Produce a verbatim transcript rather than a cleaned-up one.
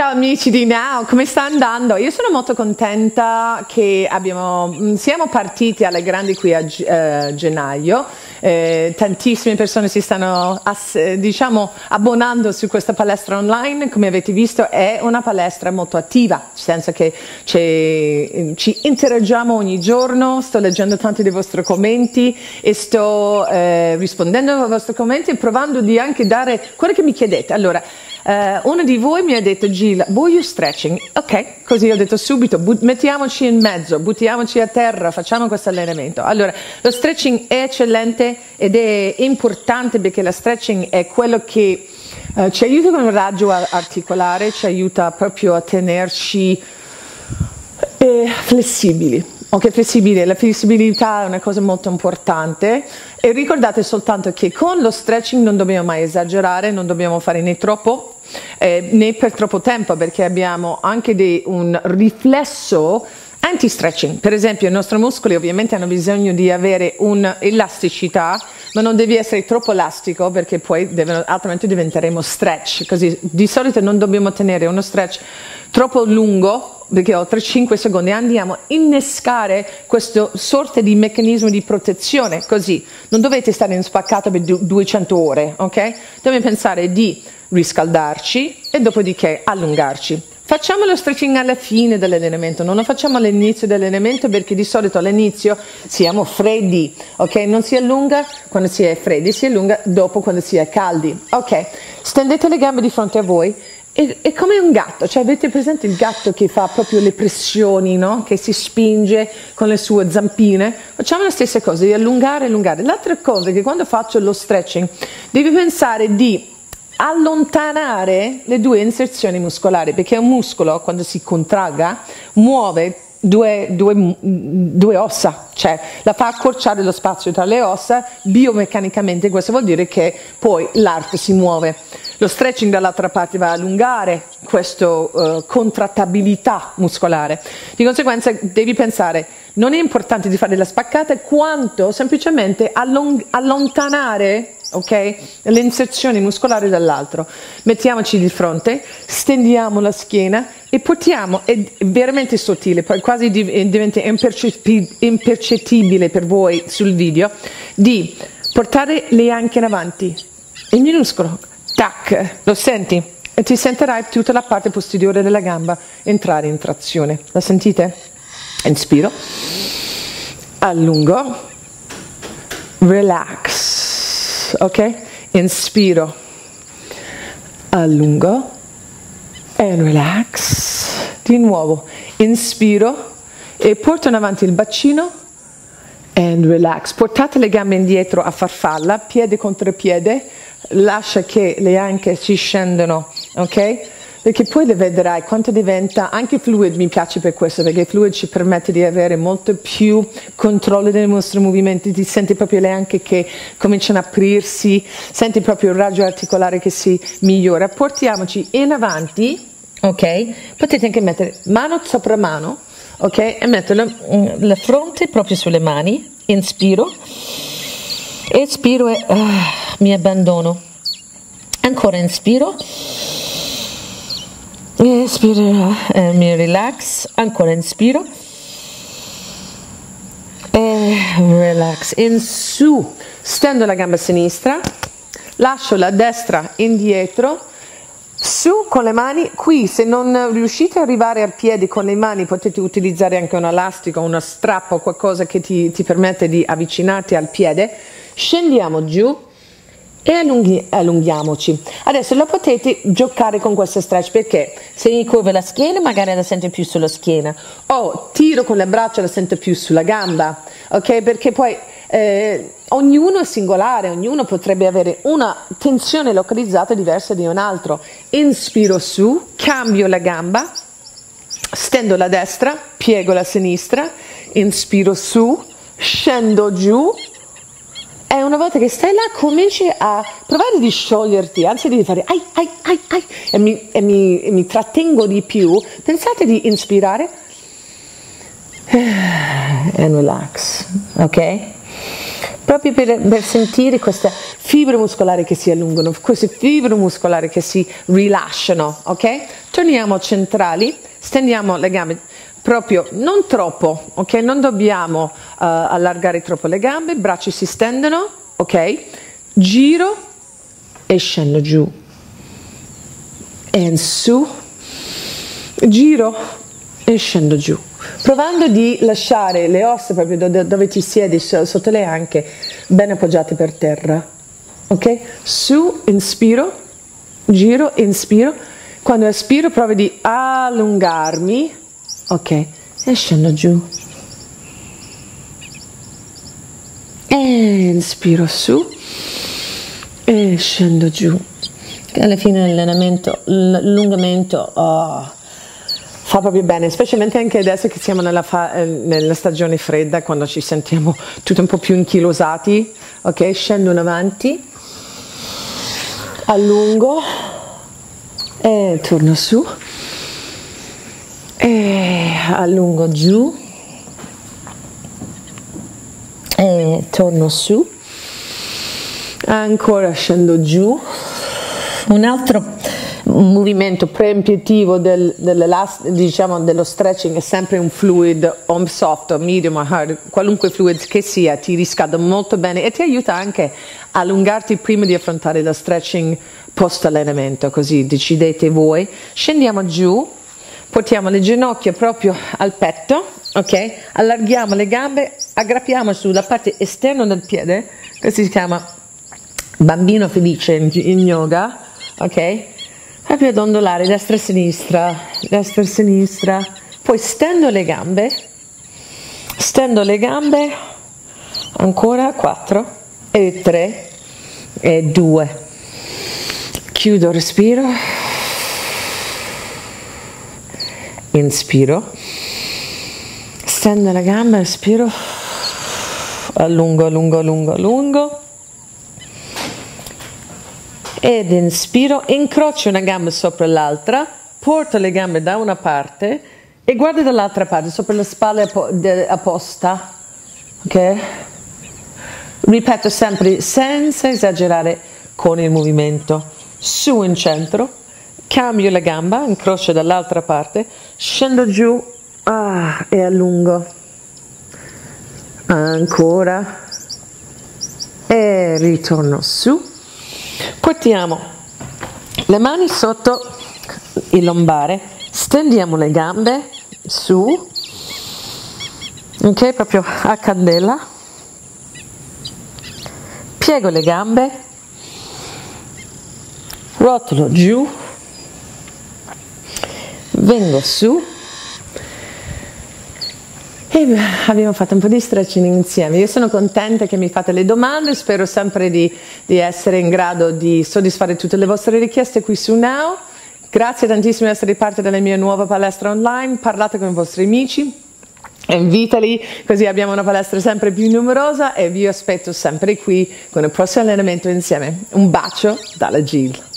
Ciao amici di Now, come sta andando? Io sono molto contenta che abbiamo, siamo partiti alle grandi qui a eh, gennaio, eh, tantissime persone si stanno ass, diciamo abbonando su questa palestra online. Come avete visto è una palestra molto attiva, nel senso che ci interagiamo ogni giorno, sto leggendo tanti dei vostri commenti e sto eh, rispondendo ai vostri commenti e provando di anche dare quello che mi chiedete. Allora, Uh, uno di voi mi ha detto: Gil, voglio stretching. Ok, così ho detto subito, but- mettiamoci in mezzo, buttiamoci a terra, facciamo questo allenamento. Allora, lo stretching è eccellente ed è importante perché lo stretching è quello che uh, ci aiuta con il raggio articolare, ci aiuta proprio a tenerci eh, flessibili. Ok, flessibile. La flessibilità è una cosa molto importante e ricordate soltanto che con lo stretching non dobbiamo mai esagerare, non dobbiamo fare né troppo eh, né per troppo tempo, perché abbiamo anche dei, un riflesso anti-stretching. Per esempio i nostri muscoli ovviamente hanno bisogno di avere un'elasticità, ma non devi essere troppo elastico perché poi devono, altrimenti diventeremo stretch. Così di solito non dobbiamo tenere uno stretch troppo lungo, perché oltre cinque secondi andiamo a innescare questo sorta di meccanismo di protezione, così non dovete stare in spaccato per duecento ore, ok? Dobbiamo pensare di riscaldarci e dopodiché allungarci. Facciamo lo stretching alla fine dell'allenamento, non lo facciamo all'inizio dell'allenamento perché di solito all'inizio siamo freddi, ok? Non si allunga quando si è freddi, si allunga dopo quando si è caldi, ok? Stendete le gambe di fronte a voi. È come un gatto, cioè avete presente il gatto che fa proprio le pressioni, no? Che si spinge con le sue zampine? Facciamo la stessa cosa, di allungare, allungare. L'altra cosa è che quando faccio lo stretching devi pensare di allontanare le due inserzioni muscolari, perché un muscolo quando si contragga muove Due, due, due ossa, cioè la fa accorciare lo spazio tra le ossa biomeccanicamente. Questo vuol dire che poi l'arto si muove. Lo stretching dall'altra parte va a allungare questa uh, contrattabilità muscolare. Di conseguenza devi pensare, non è importante di fare la spaccata quanto semplicemente allong- allontanare, ok, le inserzioni muscolari dall'altro. Mettiamoci di fronte, stendiamo la schiena e portiamo, è veramente sottile, poi quasi diventa impercettibile per voi sul video, di portare le anche in avanti, il minuscolo, tac, lo senti? E ti sentirai tutta la parte posteriore della gamba entrare in trazione. La sentite? Inspiro, allungo, relax, ok? Inspiro, allungo, and relax. Di nuovo, inspiro e porto in avanti il bacino, and relax. Portate le gambe indietro a farfalla, piede contro piede, lascia che le anche si scendano, ok? Perché poi le vedrai quanto diventa, anche fluid mi piace per questo, perché il fluid ci permette di avere molto più controllo dei nostri movimenti, ti senti proprio le anche che cominciano a aprirsi, senti proprio il raggio articolare che si migliora. Portiamoci in avanti, ok? Potete anche mettere mano sopra mano, ok? E mettere la, la fronte proprio sulle mani, inspiro, espiro e uh, mi abbandono. Ancora inspiro. Espiro, eh, mi relax, ancora inspiro e relax, in su, stendo la gamba sinistra, lascio la destra indietro, su con le mani. Qui se non riuscite ad arrivare al piede con le mani potete utilizzare anche un elastico, uno strappo, qualcosa che ti, ti permette di avvicinarti al piede. Scendiamo giù e allunghi, allunghiamoci. Adesso la potete giocare con questo stretch, perché se mi curvo la schiena magari la sento più sulla schiena, o tiro con le braccia la sento più sulla gamba, ok? Perché poi eh, ognuno è singolare, ognuno potrebbe avere una tensione localizzata diversa di un altro. Inspiro su, cambio la gamba, stendo la destra, piego la sinistra, inspiro su, scendo giù. E una volta che stai là cominci a provare di scioglierti, anzi di fare ai ai ai ai e mi, e mi, e mi trattengo di più. Pensate di inspirare and relax, ok? proprio per, per sentire queste fibre muscolari che si allungano, queste fibre muscolari che si rilasciano, ok? Torniamo centrali, stendiamo le gambe proprio non troppo, ok? Non dobbiamo uh, allargare troppo le gambe, i bracci si stendono, ok? Giro e scendo giù e su, giro e scendo giù, provando di lasciare le ossa proprio dove, dove ti siedi sotto le anche ben appoggiate per terra, ok? Su, inspiro, giro, inspiro, quando espiro provo di allungarmi, ok, e scendo giù e inspiro su e scendo giù. Alla fine dell'allenamento, l'allungamento oh, fa proprio bene, specialmente anche adesso che siamo nella, fa- nella stagione fredda, quando ci sentiamo tutti un po' più inchilosati, ok? Scendo in avanti, allungo e torno su e allungo giù e torno su, ancora scendo giù. Un altro movimento preemptivo del, diciamo, dello stretching è sempre un fluid, o soft, o medium, o hard, qualunque fluid che sia, ti riscalda molto bene e ti aiuta anche a allungarti prima di affrontare lo stretching post allenamento, così decidete voi. Scendiamo giù, portiamo le ginocchia proprio al petto, ok? Allarghiamo le gambe, aggrappiamo sulla parte esterna del piede, questo si chiama bambino felice in, in yoga, ok? Proprio ad ondolare destra e sinistra, destra e sinistra, poi stendo le gambe, stendo le gambe, ancora quattro e tre e due, chiudo, respiro, inspiro, stendo la gamba, respiro, allungo, allungo, allungo, allungo, ed inspiro, incrocio una gamba sopra l'altra, porto le gambe da una parte e guardo dall'altra parte, sopra la spalla apposta, ok? Ripeto sempre senza esagerare con il movimento, su in centro, cambio la gamba, incrocio dall'altra parte, scendo giù ah, e allungo, ancora e ritorno su. Portiamo le mani sotto il lombare, stendiamo le gambe su, ok, proprio a candela, piego le gambe, rotolo giù, vengo su e abbiamo fatto un po' di stretching insieme. Io sono contenta che mi fate le domande, spero sempre di, di essere in grado di soddisfare tutte le vostre richieste qui su Now. Grazie tantissimo di essere parte della mia nuova palestra online, parlate con i vostri amici, invitali, così abbiamo una palestra sempre più numerosa e vi aspetto sempre qui con il prossimo allenamento insieme. Un bacio dalla Jill.